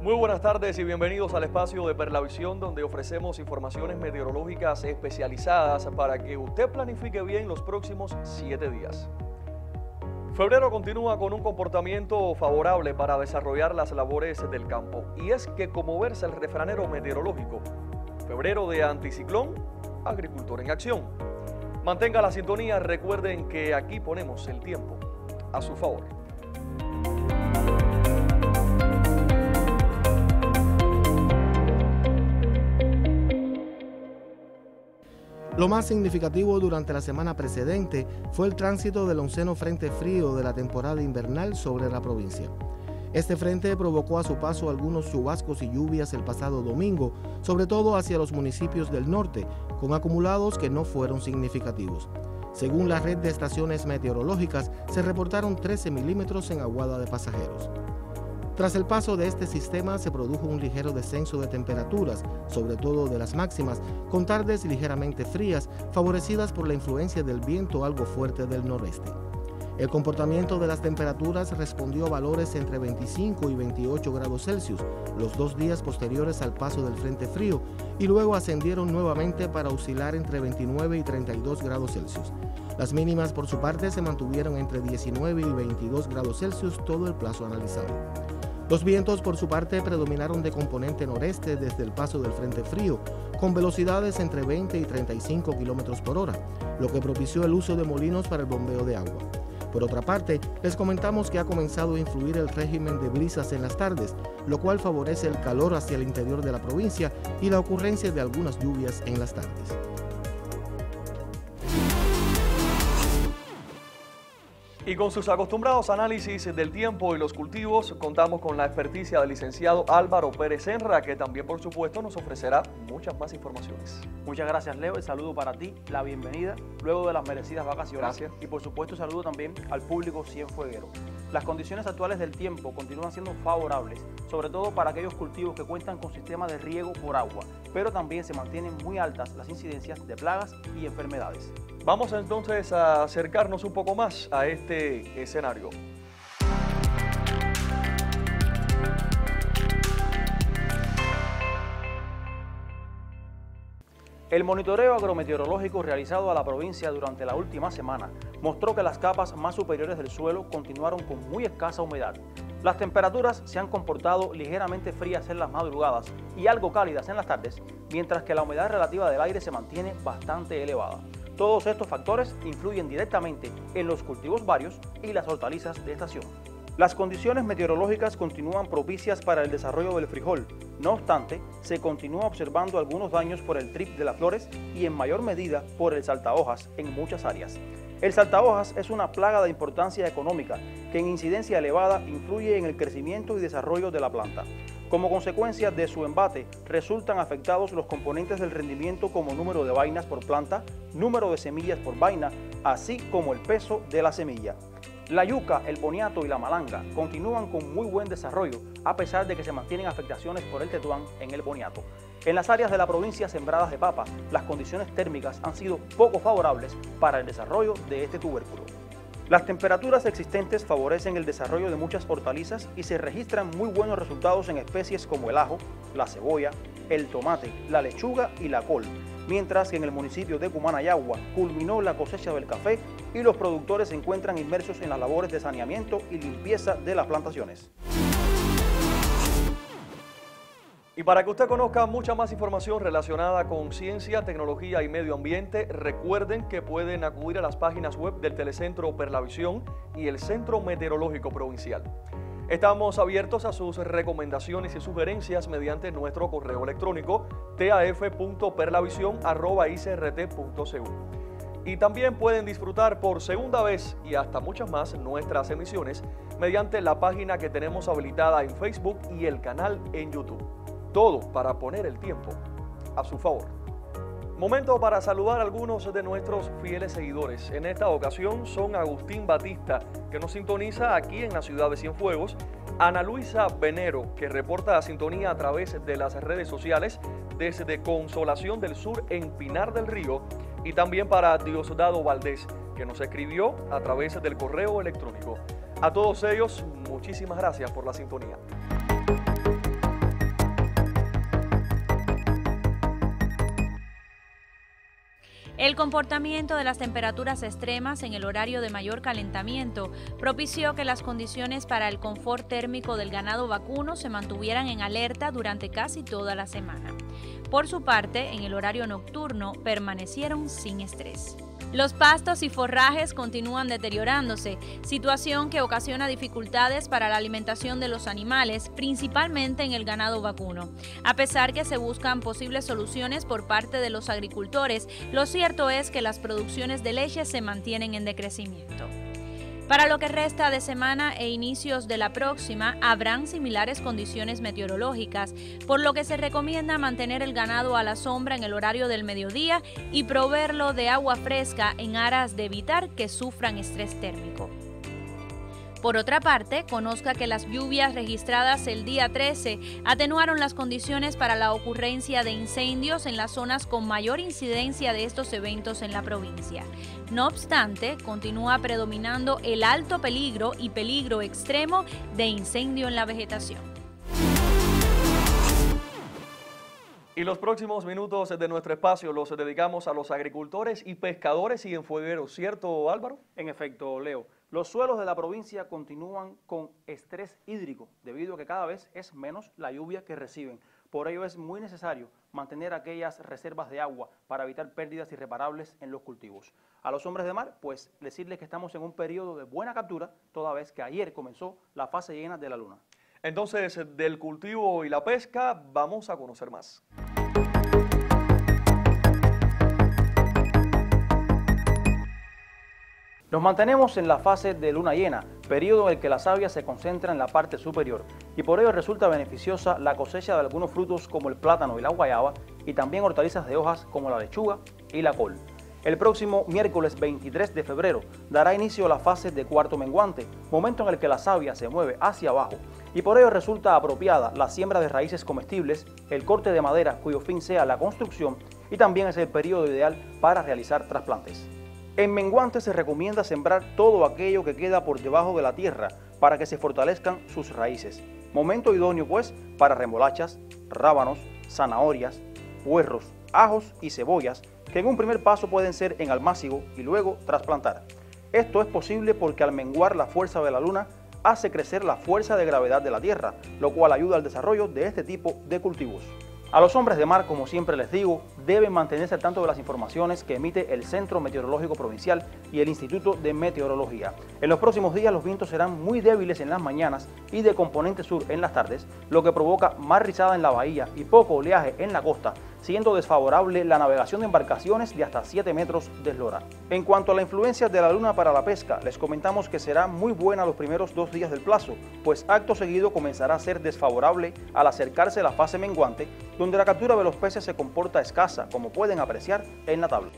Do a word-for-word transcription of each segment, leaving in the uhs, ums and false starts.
Muy buenas tardes y bienvenidos al espacio de Perlavisión, donde ofrecemos informaciones meteorológicas especializadas para que usted planifique bien los próximos siete días. Febrero continúa con un comportamiento favorable para desarrollar las labores del campo, y es que, como versa el refranero meteorológico, febrero de anticiclón, agricultor en acción. Mantenga la sintonía, recuerden que aquí ponemos el tiempo a su favor. Lo más significativo durante la semana precedente fue el tránsito del onceno frente frío de la temporada invernal sobre la provincia. Este frente provocó a su paso algunos chubascos y lluvias el pasado domingo, sobre todo hacia los municipios del norte, con acumulados que no fueron significativos. Según la red de estaciones meteorológicas, se reportaron trece milímetros en Aguada de Pasajeros. Tras el paso de este sistema se produjo un ligero descenso de temperaturas, sobre todo de las máximas, con tardes ligeramente frías, favorecidas por la influencia del viento algo fuerte del noreste. El comportamiento de las temperaturas respondió a valores entre veinticinco y veintiocho grados Celsius, los dos días posteriores al paso del frente frío, y luego ascendieron nuevamente para oscilar entre veintinueve y treinta y dos grados Celsius. Las mínimas, por su parte, se mantuvieron entre diecinueve y veintidós grados Celsius todo el plazo analizado. Los vientos, por su parte, predominaron de componente noreste desde el paso del frente frío, con velocidades entre veinte y treinta y cinco kilómetros por hora, lo que propició el uso de molinos para el bombeo de agua. Por otra parte, les comentamos que ha comenzado a influir el régimen de brisas en las tardes, lo cual favorece el calor hacia el interior de la provincia y la ocurrencia de algunas lluvias en las tardes. Y con sus acostumbrados análisis del tiempo y los cultivos, contamos con la experticia del licenciado Álvaro Pérez Senra, que también, por supuesto, nos ofrecerá muchas más informaciones. Muchas gracias, Leo. El saludo para ti, la bienvenida luego de las merecidas vacaciones. Gracias. Y, por supuesto, saludo también al público cienfueguero. Las condiciones actuales del tiempo continúan siendo favorables, sobre todo para aquellos cultivos que cuentan con sistemas de riego por agua, pero también se mantienen muy altas las incidencias de plagas y enfermedades. Vamos entonces a acercarnos un poco más a este escenario. El monitoreo agrometeorológico realizado a la provincia durante la última semana mostró que las capas más superiores del suelo continuaron con muy escasa humedad. Las temperaturas se han comportado ligeramente frías en las madrugadas y algo cálidas en las tardes, mientras que la humedad relativa del aire se mantiene bastante elevada. Todos estos factores influyen directamente en los cultivos varios y las hortalizas de estación. Las condiciones meteorológicas continúan propicias para el desarrollo del frijol. No obstante, se continúa observando algunos daños por el trip de las flores y en mayor medida por el saltahojas en muchas áreas. El saltahojas es una plaga de importancia económica que en incidencia elevada influye en el crecimiento y desarrollo de la planta. Como consecuencia de su embate, resultan afectados los componentes del rendimiento como número de vainas por planta, número de semillas por vaina, así como el peso de la semilla. La yuca, el boniato y la malanga continúan con muy buen desarrollo, a pesar de que se mantienen afectaciones por el tetuán en el boniato. En las áreas de la provincia sembradas de papa, las condiciones térmicas han sido poco favorables para el desarrollo de este tubérculo. Las temperaturas existentes favorecen el desarrollo de muchas hortalizas y se registran muy buenos resultados en especies como el ajo, la cebolla, el tomate, la lechuga y la col, mientras que en el municipio de Cumanayagua culminó la cosecha del café y los productores se encuentran inmersos en las labores de saneamiento y limpieza de las plantaciones. Y para que usted conozca mucha más información relacionada con ciencia, tecnología y medio ambiente, recuerden que pueden acudir a las páginas web del Telecentro Perlavisión y el Centro Meteorológico Provincial. Estamos abiertos a sus recomendaciones y sugerencias mediante nuestro correo electrónico t a f punto perlavisión arroba i c r t punto c u. Y también pueden disfrutar por segunda vez y hasta muchas más nuestras emisiones mediante la página que tenemos habilitada en Facebook y el canal en YouTube. Todo para poner el tiempo a su favor. Momento para saludar a algunos de nuestros fieles seguidores. En esta ocasión son Agustín Batista, que nos sintoniza aquí en la ciudad de Cienfuegos, Ana Luisa Venero, que reporta la sintonía a través de las redes sociales desde Consolación del Sur en Pinar del Río, y también para Diosdado Valdés, que nos escribió a través del correo electrónico. A todos ellos, muchísimas gracias por la sintonía. El comportamiento de las temperaturas extremas en el horario de mayor calentamiento propició que las condiciones para el confort térmico del ganado vacuno se mantuvieran en alerta durante casi toda la semana. Por su parte, en el horario nocturno permanecieron sin estrés. Los pastos y forrajes continúan deteriorándose, situación que ocasiona dificultades para la alimentación de los animales, principalmente en el ganado vacuno. A pesar que se buscan posibles soluciones por parte de los agricultores, lo cierto es que las producciones de leche se mantienen en decrecimiento. Para lo que resta de semana e inicios de la próxima, habrán similares condiciones meteorológicas, por lo que se recomienda mantener el ganado a la sombra en el horario del mediodía y proveerlo de agua fresca en aras de evitar que sufran estrés térmico. Por otra parte, conozca que las lluvias registradas el día trece atenuaron las condiciones para la ocurrencia de incendios en las zonas con mayor incidencia de estos eventos en la provincia. No obstante, continúa predominando el alto peligro y peligro extremo de incendio en la vegetación. Y los próximos minutos de nuestro espacio los dedicamos a los agricultores y pescadores cienfuegueros, ¿cierto, Álvaro? En efecto, Leo. Los suelos de la provincia continúan con estrés hídrico debido a que cada vez es menos la lluvia que reciben. Por ello es muy necesario mantener aquellas reservas de agua para evitar pérdidas irreparables en los cultivos. A los hombres de mar, pues decirles que estamos en un periodo de buena captura, toda vez que ayer comenzó la fase llena de la luna. Entonces, del cultivo y la pesca, vamos a conocer más. Nos mantenemos en la fase de luna llena, periodo en el que la savia se concentra en la parte superior, y por ello resulta beneficiosa la cosecha de algunos frutos como el plátano y la guayaba, y también hortalizas de hojas como la lechuga y la col. El próximo miércoles veintitrés de febrero dará inicio a la fase de cuarto menguante, momento en el que la savia se mueve hacia abajo, y por ello resulta apropiada la siembra de raíces comestibles, el corte de madera cuyo fin sea la construcción, y también es el periodo ideal para realizar trasplantes. En menguante se recomienda sembrar todo aquello que queda por debajo de la tierra para que se fortalezcan sus raíces. Momento idóneo pues para remolachas, rábanos, zanahorias, puerros, ajos y cebollas que en un primer paso pueden ser en almácigo y luego trasplantar. Esto es posible porque al menguar la fuerza de la luna hace crecer la fuerza de gravedad de la tierra, lo cual ayuda al desarrollo de este tipo de cultivos. A los hombres de mar, como siempre les digo, deben mantenerse al tanto de las informaciones que emite el Centro Meteorológico Provincial y el Instituto de Meteorología. En los próximos días los vientos serán muy débiles en las mañanas y de componente sur en las tardes, lo que provoca mar rizada en la bahía y poco oleaje en la costa, siendo desfavorable la navegación de embarcaciones de hasta siete metros de eslora. En cuanto a la influencia de la luna para la pesca, les comentamos que será muy buena los primeros dos días del plazo, pues acto seguido comenzará a ser desfavorable al acercarse la fase menguante, donde la captura de los peces se comporta escasa, como pueden apreciar en la tabla.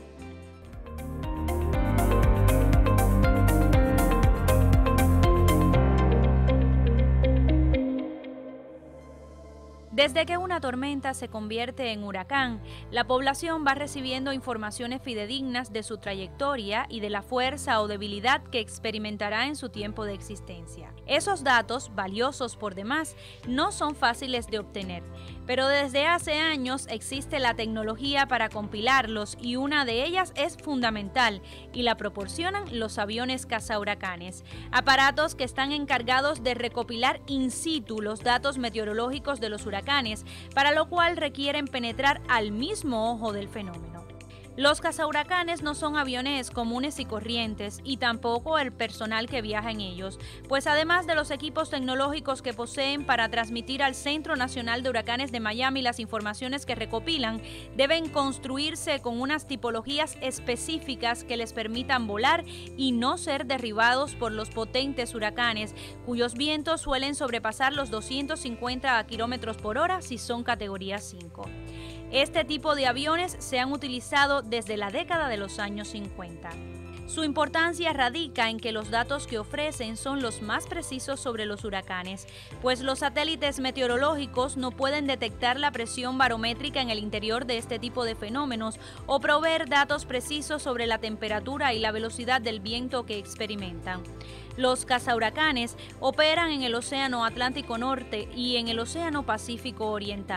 Desde que una tormenta se convierte en huracán, la población va recibiendo informaciones fidedignas de su trayectoria y de la fuerza o debilidad que experimentará en su tiempo de existencia. Esos datos, valiosos por demás, no son fáciles de obtener, pero desde hace años existe la tecnología para compilarlos y una de ellas es fundamental y la proporcionan los aviones cazahuracanes, aparatos que están encargados de recopilar in situ los datos meteorológicos de los huracanes, para lo cual requieren penetrar al mismo ojo del fenómeno. Los cazahuracanes no son aviones comunes y corrientes y tampoco el personal que viaja en ellos, pues además de los equipos tecnológicos que poseen para transmitir al Centro Nacional de Huracanes de Miami las informaciones que recopilan, deben construirse con unas tipologías específicas que les permitan volar y no ser derribados por los potentes huracanes, cuyos vientos suelen sobrepasar los doscientos cincuenta kilómetros por hora si son categoría cinco. Este tipo de aviones se han utilizado desde la década de los años cincuenta. Su importancia radica en que los datos que ofrecen son los más precisos sobre los huracanes, pues los satélites meteorológicos no pueden detectar la presión barométrica en el interior de este tipo de fenómenos o proveer datos precisos sobre la temperatura y la velocidad del viento que experimentan. Los cazahuracanes operan en el Océano Atlántico Norte y en el Océano Pacífico Oriental.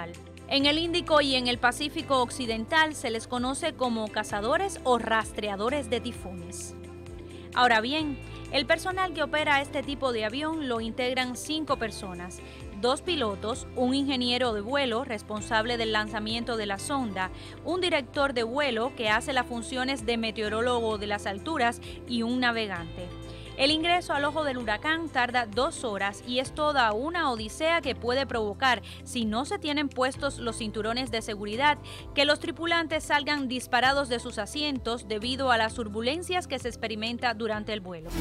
En el Índico y en el Pacífico Occidental se les conoce como cazadores o rastreadores de tifones. Ahora bien, el personal que opera este tipo de avión lo integran cinco personas, dos pilotos, un ingeniero de vuelo responsable del lanzamiento de la sonda, un director de vuelo que hace las funciones de meteorólogo de las alturas y un navegante. El ingreso al ojo del huracán tarda dos horas y es toda una odisea que puede provocar, si no se tienen puestos los cinturones de seguridad, que los tripulantes salgan disparados de sus asientos debido a las turbulencias que se experimenta durante el vuelo.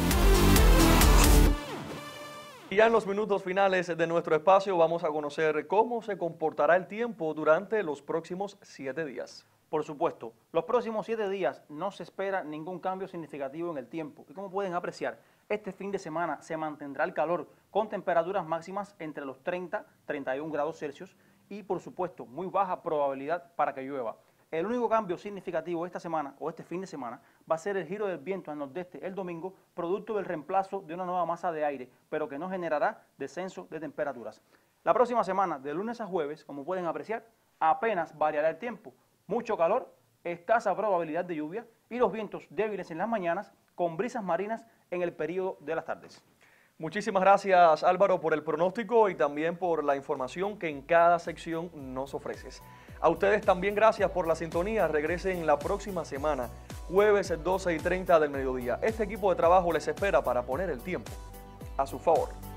Y ya en los minutos finales de nuestro espacio vamos a conocer cómo se comportará el tiempo durante los próximos siete días. Por supuesto, los próximos siete días no se espera ningún cambio significativo en el tiempo. Y como pueden apreciar, este fin de semana se mantendrá el calor con temperaturas máximas entre los treinta y treinta y un grados Celsius y, por supuesto, muy baja probabilidad para que llueva. El único cambio significativo esta semana o este fin de semana va a ser el giro del viento al nordeste el domingo, producto del reemplazo de una nueva masa de aire, pero que no generará descenso de temperaturas. La próxima semana, de lunes a jueves, como pueden apreciar, apenas variará el tiempo. Mucho calor, escasa probabilidad de lluvia y los vientos débiles en las mañanas con brisas marinas en el periodo de las tardes. Muchísimas gracias, Álvaro, por el pronóstico y también por la información que en cada sección nos ofreces. A ustedes también gracias por la sintonía. Regresen la próxima semana, jueves doce y treinta del mediodía. Este equipo de trabajo les espera para poner el tiempo a su favor.